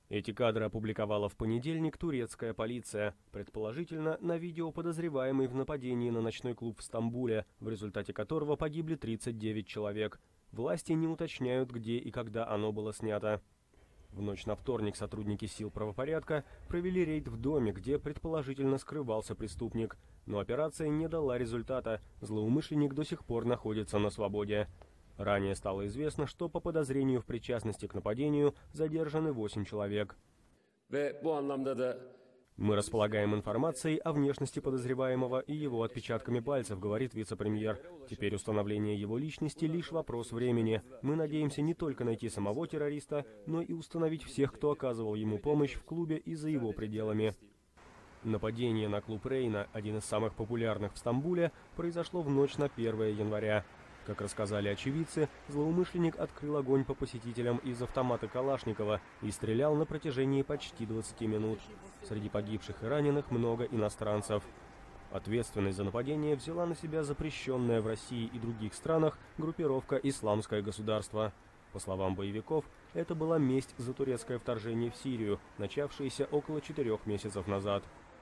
Эти кадры опубликовала в понедельник турецкая полиция, предположительно на видео подозреваемый в нападении на ночной клуб в Стамбуле, в результате которого погибли 39 человек. Власти не уточняют, где и когда оно было снято. В ночь на вторник сотрудники сил правопорядка провели рейд в доме, где предположительно скрывался преступник. Но операция не дала результата, злоумышленник до сих пор находится на свободе. Ранее стало известно, что по подозрению в причастности к нападению задержаны 8 человек. Мы располагаем информацией о внешности подозреваемого и его отпечатками пальцев, говорит вице-премьер. Теперь установление его личности лишь вопрос времени. Мы надеемся не только найти самого террориста, но и установить всех, кто оказывал ему помощь в клубе и за его пределами. Нападение на клуб Рейна, один из самых популярных в Стамбуле, произошло в ночь на 1 января. Как рассказали очевидцы, злоумышленник открыл огонь по посетителям из автомата Калашникова и стрелял на протяжении почти 20 минут. Среди погибших и раненых много иностранцев. Ответственность за нападение взяла на себя запрещенная в России и других странах группировка «Исламское государство». По словам боевиков, это была месть за турецкое вторжение в Сирию, начавшееся около 4 месяцев назад.